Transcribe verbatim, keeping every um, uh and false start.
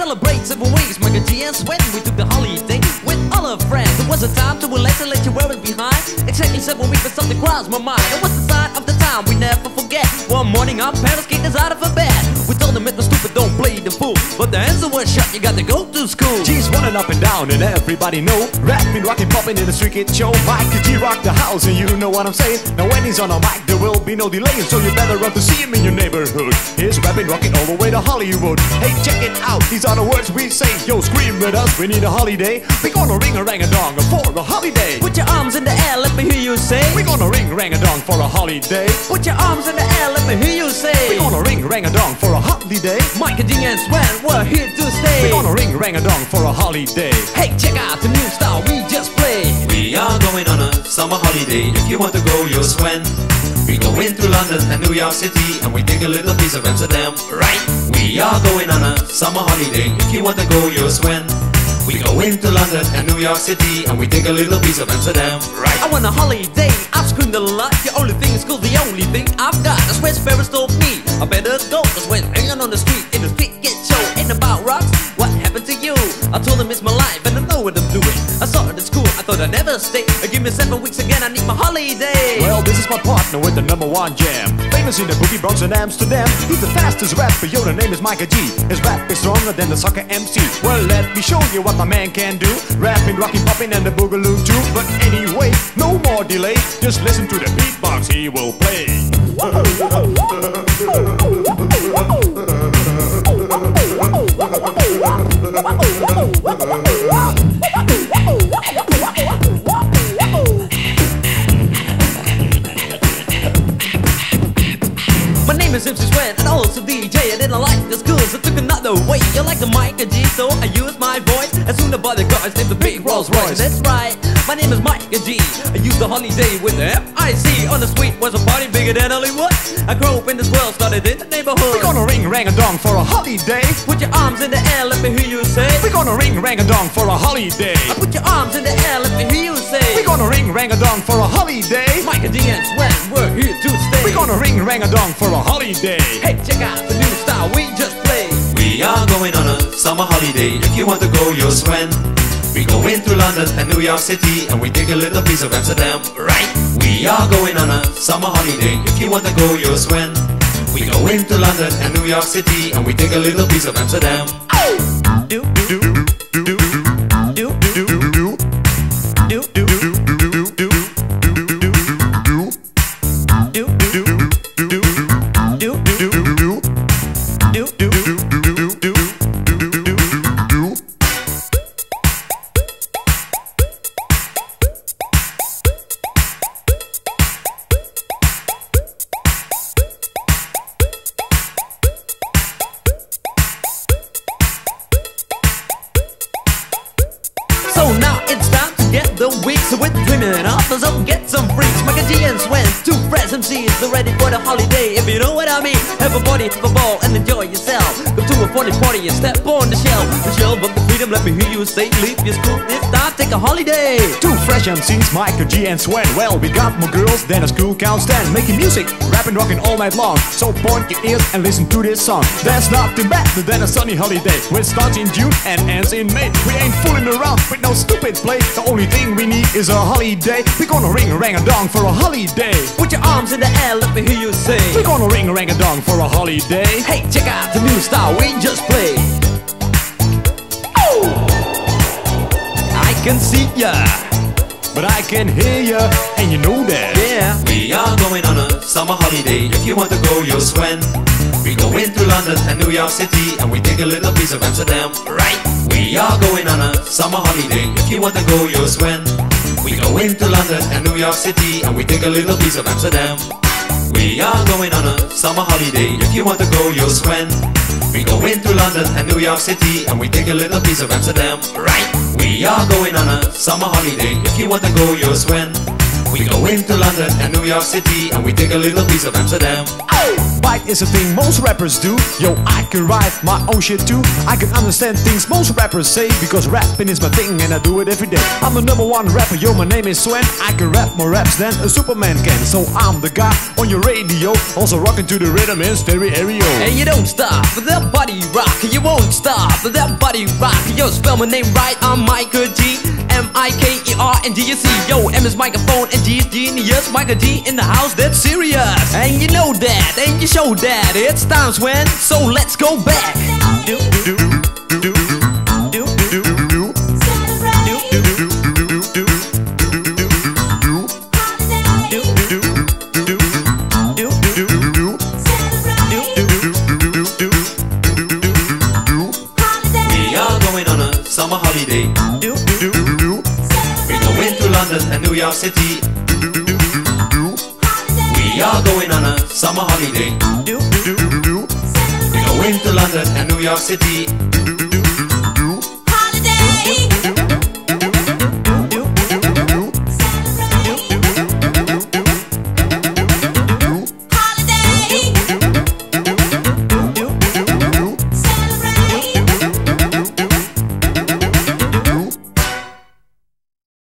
celebrate several weeks, Michael G and Swen. We took the holiday with all our friends. It was a time to relax and let you wear it behind. Exactly seven weeks, but something crossed my mind. It was the sign of the time we never forget. One morning our parents kicked us out of a bed. We told them it was stupid, don't play the fool. But the answer was shut, you got to go to school. G's running up and down and everybody know. Rapping, rocking, popping in the street kid show. Michael G rock the house and you know what I'm saying. Now when he's on a mic there will be no delay, so you better run to see him in your neighborhood. He's rapping, rocking all the way to Hollywood. Hey, check it out, these are the words we say. Yo, scream with us, we need a holiday. We gonna ring a rang a dong for a holiday. Put your arms in the air, let me hear you say. We gonna ring rang a dong for a holiday. Put your arms in the air, let me hear you say. We gonna ring rang a dong for a holiday. Michael G and Swen, we're here to stay. We gonna ring rang a dong for a holiday. Hey, check out the new style we just played. We are going on a summer holiday. If you want to go, you'll Swen. We go into London and New York City, and we take a little piece of Amsterdam, right? We are going on a summer holiday. If you want to go, you'll Swen. We go into London and New York City, and we take a little piece of Amsterdam, right? I want a holiday, I've screamed a lot. The only thing is cool, the only thing I've got. That's where Ferris told me I better go. That's when hanging on the street in the street get show. Ain't about rocks, what happened to you? I told him it's my life and I know what I'm doing. I saw it at school, I thought I'd never stay. Give me seven weeks again, I need my holiday. Well, this is my partner with the number one jam. Famous in the boogie Bronx and Amsterdam. He's the fastest rapper, yo, the name is Michael G. His rap is stronger than the soccer M C. Well, let me show you what my man can do. Rapping, rocking, popping and the boogaloo too. But anyway, no more delay. Just listen to the beatbox he will play. My name is M C Swen and also D J. I didn't like the school, so took another way. You like the Michael G, so I used my voice. And soon the bodyguards named the big Rolls Royce. That's right, my name is Michael G. I used the holiday with the F I C. On the street was a party bigger than Hollywood. I grew up in this world, started in the neighborhood. We're gonna ring rang a dong for a holiday. Put your arms in the air, let me hear you say. We're gonna ring rang a dong for a holiday. I put your arms in the air, let me hear you say. We're gonna ring rang a dong for a holiday. Michael G and Swen, we're here to stay. We're gonna ring rang a dong for a holiday. Hey, check out the new style we just played. We are going on a summer holiday. If you want to go, you'll Swen. We go into London and New York City, and we take a little piece of Amsterdam, right? We are going on a summer holiday. If you want to go, you'll Swen. We go into London and New York City, and we take a little piece of Amsterdam. Do do do do do do do do do So now it's time to get the week. So we're dreaming up, so get some freaks. Michael G and Swen, two fresh M Cs, so ready for the holiday. If you know what I mean, have a party, have a ball, and enjoy yourself. Go to a funny party and step on the shelf. The shelf of the freedom, let me hear you say. Leave your school this time, take a holiday. Two fresh M Cs, Michael G and Swen. Well, we got more girls than a school can stand. Making music, rapping, rocking all night long. So point your ears and listen to this song. There's nothing better than a sunny holiday, which starts in June and ends in May. We ain't fooling around with no stupid play. The only thing we need is a holiday. We're gonna ring rang a dong for a holiday. Put your arms in the air, let me hear you say. We're gonna ring rang a dong for a holiday. Hey, check out the new style we just played. Oh! I can see ya, but I can hear ya, and you know that. yeah. We are going on a summer holiday. If you want to go, you'll Swen. We go into London and New York City, and we take a little piece of Amsterdam, right? We are going on a summer holiday. If you want to go, you'll Swen. We go into London and New York City, and we take a little piece of Amsterdam. We are going on a summer holiday. If you want to go, you'll Swen. We go into London and New York City, and we take a little piece of Amsterdam, right? We are going on a summer holiday. If you want to go, you'll Swen. We go into London and New York City, and we take a little piece of Amsterdam. Bite is a thing most rappers do. Yo, I can write my own shit too. I can understand things most rappers say, because rapping is my thing and I do it every day. I'm the number one rapper, yo, my name is Swen. I can rap more raps than a Superman can. So I'm the guy on your radio, also rocking to the rhythm in stereo. And you don't stop, that body rock. You won't stop, that body party rock. Yo, spell my name right, I'm Michael G. M I K E R N G U C. Yo, M is microphone and G is genius. Michael G in the house, that's serious. And you know that, and you show that. It's times when, so let's go back. Do, do, do, do, do, do, do. Summer holiday. We're going to London and New York City. We are going on a summer holiday. We're going to London and New York City.